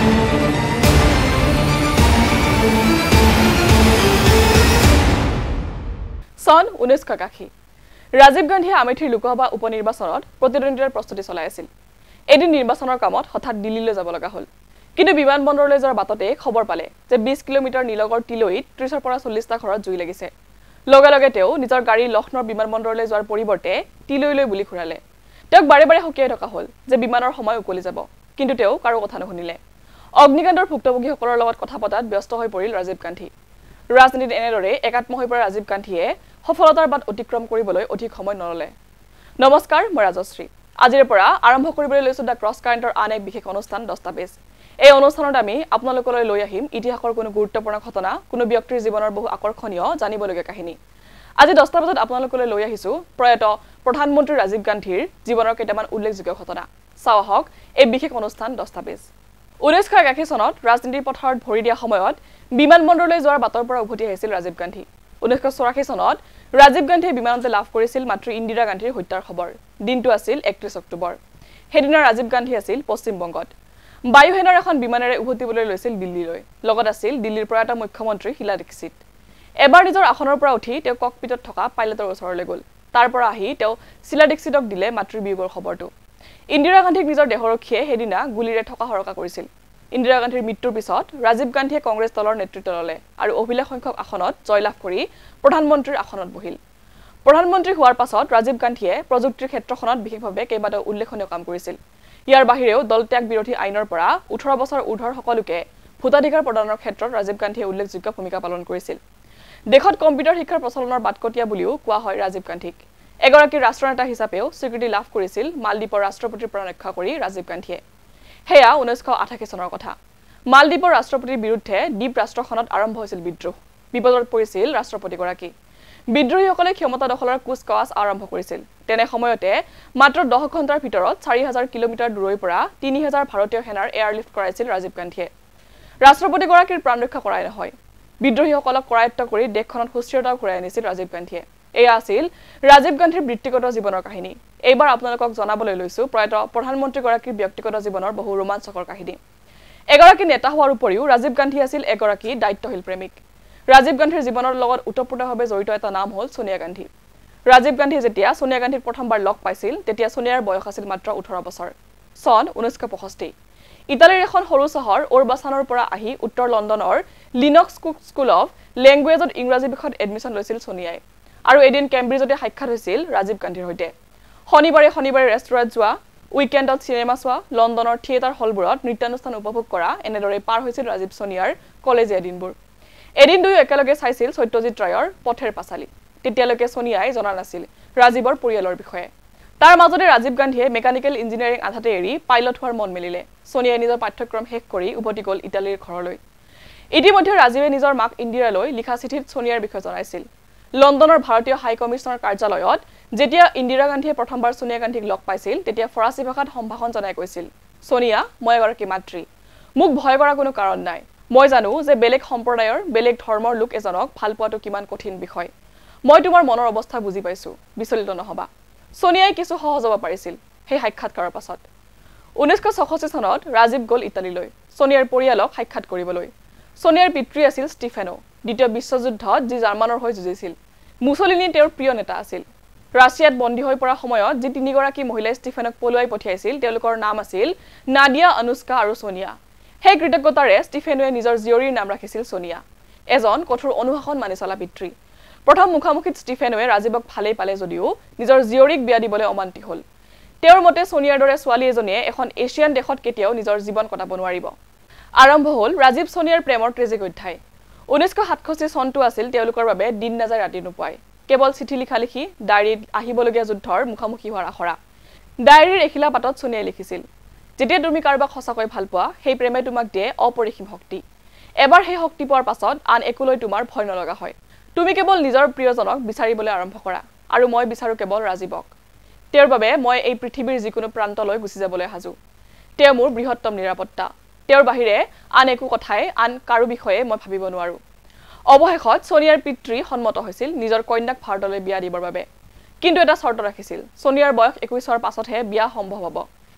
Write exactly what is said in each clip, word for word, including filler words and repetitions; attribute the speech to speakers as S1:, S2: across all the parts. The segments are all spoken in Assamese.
S1: সন ঊনৈশ একাশী ৰাজীৱ গান্ধীয়ে আমেথিৰ লোকসভা উপনিৰ্বাচনত প্ৰতিদ্বন্দ্বিতাৰ প্ৰস্তুতি চলাই আছিল। এদিন নিৰ্বাচনৰ কামত হঠাৎ দিল্লীলৈ যাব লগা হ'ল। কিন্তু বিমানবন্দৰলৈ যোৱাৰ বাটতে খবৰ পালে যে বিশ কিলোমিটাৰ নিলগৰ তিলৈত ত্ৰিশৰ পৰা চল্লিশটা ঘৰত জুই লাগিছে। লগে লগে তেওঁ নিজৰ গাড়ী লক্ষ্ণৌৰ বিমানবন্দৰলৈ যোৱাৰ পৰিৱৰ্তে তিলৈলৈ বুলি ঘূৰালে। তেওঁক বাৰে বাৰে সকীয়াই থকা হ'ল যে বিমানৰ সময় উকলি যাব, কিন্তু তেওঁ কাৰো কথা নুশুনিলে। অগ্নিকাণ্ডৰ ভুক্তভোগীসকলৰ লগত কথা পতাত ব্যস্ত হৈ পৰিল ৰাজীৱ গান্ধী। ৰাজনীতিত এনেদৰে একাত্ম হৈ পৰা ৰাজীৱ গান্ধীয়ে সফলতাৰ বাট অতিক্ৰম কৰিবলৈ অধিক সময় নললে। নমস্কাৰ, মই ৰাজশ্ৰী। আজিৰ পৰা আৰম্ভ কৰিবলৈ লৈছো দ্য ক্ৰছ কাৰেণ্টৰ আন এক বিশেষ অনুষ্ঠান দস্তাবেজ। এই অনুষ্ঠানত আমি আপোনালোকলৈ লৈ আহিম ইতিহাসৰ কোনো গুৰুত্বপূৰ্ণ ঘটনা, কোনো ব্যক্তিৰ জীৱনৰ বহু আকৰ্ষণীয় জানিবলগীয়া কাহিনী। আজি দস্তাবেজত আপোনালোকলৈ লৈ আহিছো প্ৰয়াত প্ৰধানমন্ত্ৰী ৰাজীৱ গান্ধীৰ জীৱনৰ কেইটামান উল্লেখযোগ্য ঘটনা। চাও আহক এই বিশেষ অনুষ্ঠান দস্তাবেজ। ঊনৈশ একাশী চনত ৰাজনীতিৰ পথাৰত ভৰি দিয়া সময়ত বিমানবন্দৰলৈ যোৱাৰ বাটৰ পৰা উভতি আহিছিল ৰাজীৱ গান্ধী। ঊনৈশ চৌৰাশী চনত ৰাজীৱ গান্ধীয়ে বিমানতে লাভ কৰিছিল মাতৃ ইন্দিৰা গান্ধীৰ হত্যাৰ খবৰ। দিনটো আছিল একত্ৰিশ অক্টোবৰ। সেইদিনা ৰাজীৱ গান্ধী আছিল পশ্চিমবংগত। বায়ুসেনাৰ এখন বিমানেৰে উভতিবলৈ লৈছিল দিল্লীলৈ। লগত আছিল দিল্লীৰ প্ৰয়াত মুখ্যমন্ত্ৰী শীলা দীক্ষিত। এবাৰ নিজৰ আসনৰ পৰা উঠি তেওঁ ককপিটত থকা পাইলটৰ ওচৰলৈ গ'ল। তাৰ পৰা আহি তেওঁ শীলা দীক্ষিতক দিলে মাতৃবিয়োগৰ খবৰটো। ইন্দিৰা গান্ধীক নিজৰ দেহৰক্ষীয়ে সেইদিনা গুলীৰে থকা হৰকা কৰিছিল। ইন্দিৰা গান্ধীৰ মৃত্যুৰ পিছত ৰাজীৱ গান্ধীয়ে কংগ্ৰেছ দলৰ নেতৃত্ব ল'লে আৰু অভিলেখ সংখ্যক আসনত জয়লাভ কৰি প্ৰধানমন্ত্ৰীৰ আসনত বহিল। প্ৰধানমন্ত্ৰী হোৱাৰ পাছত ৰাজীৱ গান্ধীয়ে প্ৰযুক্তিৰ ক্ষেত্ৰখনত বিশেষভাৱে কেইবাটাও উল্লেখনীয় কাম কৰিছিল। ইয়াৰ বাহিৰেও দল ত্যাগ বিৰোধী আইনৰ পৰা ওঠৰ বছৰ ঊৰ্ধৰ সকলোকে ভোটাধিকাৰ প্ৰদানৰ ক্ষেত্ৰত ৰাজীৱ গান্ধীয়ে উল্লেখযোগ্য ভূমিকা পালন কৰিছিল। দেশত কম্পিউটাৰ শিক্ষাৰ প্ৰচলনৰ বাটকটীয়া বুলিও কোৱা হয় ৰাজীৱ গান্ধীক। এগৰাকী ৰাষ্ট্ৰনেতা হিচাপেও স্বীকৃতি লাভ কৰিছিল মালদ্বীপৰ ৰাষ্ট্ৰপতিৰ পৰা ৰক্ষা কৰি ৰাজীৱ গান্ধীয়ে। সেয়া ঊনৈশ আঠাশী চনৰ কথা। মালদ্বীপৰ ৰাষ্ট্ৰপতিৰ বিৰুদ্ধে দ্বীপ ৰাষ্ট্ৰখনত আৰম্ভ হৈছিল বিদ্ৰোহ। বিপদত পৰিছিল ৰাষ্ট্ৰপতিগৰাকী। বিদ্ৰোহীসকলে ক্ষমতা দখলৰ কুচকাৱাজ আৰম্ভ কৰিছিল। তেনে সময়তে মাত্ৰ দহ ঘণ্টাৰ ভিতৰত চাৰি হাজাৰ কিলোমিটাৰ দূৰৈৰ পৰা তিনি হাজাৰ ভাৰতীয় সেনাৰ এয়াৰলিফ্ট কৰাইছিল ৰাজীৱ গান্ধীয়ে। ৰাষ্ট্ৰপতিগৰাকীৰ প্ৰাণ ৰক্ষা কৰাই নহয়, বিদ্ৰোহীসকলক কৰায়ত্ব কৰি দেশখনত সুস্থিৰতা ঘূৰাই আনিছিল ৰাজীৱ গান্ধীয়ে। এয়া আছিল ৰাজীৱ গান্ধীৰ ব্যক্তিগত জীৱনৰ কাহিনী। এইবাৰ আপোনালোকক জনাবলৈ লৈছো প্ৰয়াত প্ৰধানমন্ত্ৰীগৰাকীৰ ব্যক্তিগত জীৱনৰ বহু ৰোমাঞ্চকৰ কাহিনী। এগৰাকী নেতা হোৱাৰ উপৰিও ৰাজীৱ গান্ধী আছিল এগৰাকী দায়িত্বশীল প্ৰেমিক। ৰাজীৱ গান্ধীৰ জীৱনৰ লগত ওতঃপ্ৰোতভাৱে জড়িত এটা নাম হ'ল সোনিয়া গান্ধী। ৰাজীৱ গান্ধীয়ে যেতিয়া সোনিয়া গান্ধীক প্ৰথমবাৰ লগ পাইছিল তেতিয়া সোনিয়াৰ বয়স আছিল মাত্ৰ ওঠৰ বছৰ। চন ঊনৈশ পঁয়ষষ্ঠি। ইটালীৰ এখন সৰু চহৰ ওৰবাছানৰ পৰা আহি উত্তৰ লণ্ডনৰ লিনক্স কুক স্কুল অফ লেংগুৱেজত ইংৰাজী বিষয়ত এডমিশ্যন লৈছিল সোনিয়াই। আৰু এদিন কেম্ব্ৰিজতে সাক্ষাৎ হৈছিল ৰাজীৱ গান্ধীৰ সৈতে। শনিবাৰে শনিবাৰে ৰেষ্টুৰেণ্ট যোৱা, উইকেণ্ডত চিনেমা চোৱা, লণ্ডনৰ থিয়েটাৰ হলবোৰত নৃত্যানুষ্ঠান উপভোগ কৰা, এনেদৰে পাৰ হৈছিল ৰাজীৱ সোনিয়াৰ কলেজীয়া দিনবোৰ। এদিন দুয়ো একেলগে চাইছিল সত্যজিৎ ৰায়ৰ পথেৰ পাঁচালী। তেতিয়ালৈকে সোনিয়াই জনা নাছিল ৰাজীৱৰ পৰিয়ালৰ বিষয়ে। তাৰ মাজতে ৰাজীৱ গান্ধীয়ে মেকানিকেল ইঞ্জিনিয়াৰিং আধাতে এৰি পাইলট হোৱাৰ মন মেলিলে। সোনিয়াই নিজৰ পাঠ্যক্ৰম শেষ কৰি উভতি গ'ল ইটালীৰ ঘৰলৈ। ইতিমধ্যে ৰাজীৱে নিজৰ মাক ইন্দিৰালৈ লিখা চিঠিত সোনিয়াৰ বিষয়ে জনাইছিল। লণ্ডনৰ ভাৰতীয় হাই কমিছনৰ কাৰ্যালয়ত যেতিয়া ইন্দিৰা গান্ধীয়ে প্ৰথমবাৰ সোনিয়া গান্ধীক লগ পাইছিল তেতিয়া ফৰাচী ভাষাত সম্ভাষণ জনাই কৈছিল, সোনিয়া, মই এগৰাকী মাতৃ। মোক ভয় কৰা কোনো কাৰণ নাই। মই জানো যে বেলেগ সম্প্ৰদায়ৰ বেলেগ ধৰ্মৰ লোক এজনক ভাল পোৱাটো কিমান কঠিন বিষয়। মই তোমাৰ মনৰ অৱস্থা বুজি পাইছো, বিচলিত নহবা। সোনিয়াই কিছু সহজ হ'ব পাৰিছিল সেই সাক্ষাৎকাৰৰ পাছত। ঊনৈশ ছয়ষষ্ঠি চনত ৰাজীৱ গ'ল ইটালীলৈ সোনিয়াৰ পৰিয়ালক সাক্ষাৎ কৰিবলৈ। সোনিয়াৰ পিতৃ আছিল ষ্টিফেনো, দ্বিতীয় বিশ্বযুদ্ধত যি জাৰ্মানৰ হৈ যুঁজিছিল। মুছলিনী তেওঁৰ প্ৰিয় নেতা আছিল। ৰাছিয়াত বন্দী হৈ পৰা সময়ত যি তিনিগৰাকী মহিলাই ষ্টিফেনক পলুৱাই পঠিয়াইছিল তেওঁলোকৰ নাম আছিল নাদিয়া, অনুষ্কা আৰু সোনিয়া। সেই কৃতজ্ঞতাৰে ষ্টিফেনোৱে নিজৰ জীয়ৰীৰ নাম ৰাখিছিল সোনিয়া। এজন কঠোৰ অনুশাসন মানি চলা পিতৃ। প্ৰথম মুখামুখিত ষ্টিফেনোৱে ৰাজীৱক ভালেই পালে যদিও নিজৰ জীয়ৰীক বিয়া দিবলৈ অমান্তি হ'ল। তেওঁৰ মতে সোনিয়াৰ দৰে ছোৱালী এজনীয়ে এখন এছিয়ান দেশত কেতিয়াও নিজৰ জীৱন কটাব নোৱাৰিব। আৰম্ভ হ'ল ৰাজীৱ সোনিয়াৰ প্ৰেমৰ ট্ৰেজিক অধ্যায়। ঊনৈশ সাতষষ্ঠি চনটো আছিল তেওঁলোকৰ বাবে দিন নাযায় ৰাতি নোপোৱাই। কেৱল চিঠি লিখা লিখি ডায়েৰীত আহিবলগীয়া যুদ্ধৰ মুখামুখি হোৱাৰ আখৰা। ডায়েৰীৰ এখিলা পাতত সোনিয়াই লিখিছিল, যেতিয়া তুমি কাৰোবাক সঁচাকৈ ভাল পোৱা সেই প্ৰেমে তোমাক দিয়ে অপৰিসীম শক্তি। এবাৰ সেই শক্তি পোৱাৰ পাছত আন একোলৈ তোমাৰ ভয় নলগা হয়। তুমি কেৱল নিজৰ প্ৰিয়জনক বিচাৰিবলৈ আৰম্ভ কৰা আৰু মই বিচাৰো কেৱল ৰাজীৱক। তেওঁৰ বাবে মই এই পৃথিৱীৰ যিকোনো প্ৰান্তলৈ গুচি যাবলৈ সাজু। তেওঁ মোৰ বৃহত্তম নিৰাপত্তা। তেওঁৰ বাহিৰে আন একো কথাই আন কাৰো বিষয়ে মই ভাবিব নোৱাৰো। অৱশেষত সোনিয়াৰ পিতৃ সন্মত হৈছিল নিজৰ কন্যাক ভাৰতলৈ বিয়া দিবৰ বাবে। কিন্তু এটা চৰ্ত ৰাখিছিল, সোনিয়াৰ বয়স একৈশৰ পাছতহে বিয়া সম্ভৱ হ'ব।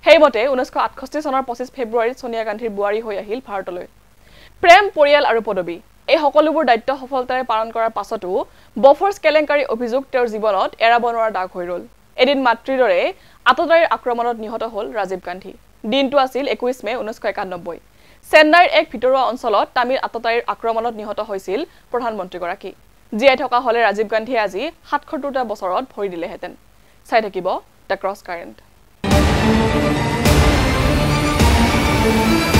S1: সেইমতে ঊনৈছশ আঠষষ্ঠি চনৰ পঁচিছ ফেব্ৰুৱাৰীত সোনিয়া গান্ধীৰ বুৱাৰী হৈ আহিল ভাৰতলৈ প্ৰেম পৰিয়াল আৰু পদবী এই সকলোবোৰ দায়িত্ব সফলতাৰে পালন কৰাৰ পাছতো বফৰ্ছ কেলেংকাৰী অভিযোগ তেওঁৰ জীৱনত এৰাব নোৱাৰা দাগ হৈ ৰল এদিন মাতৃৰ দৰে আততায়ীৰ আক্ৰমণত নিহত হ'ল ৰাজীৱ গান্ধী দিনটো আছিল একৈছ মে ঊনৈছশ একানব্বৈ চেন্নাইৰ এক ভিতৰুৱা অঞ্চলত তামিল আততায়ীৰ আক্ৰমণত নিহত হৈছিল প্ৰধানমন্ত্ৰীগৰাকী জীয়াই থকা হলে ৰাজীৱ গান্ধীয়ে আজি সাতসত্তৰটা বছৰত ভৰি দিলেহেঁতেন চাই থাকিব দ্য ক্ৰছ কাৰেণ্ট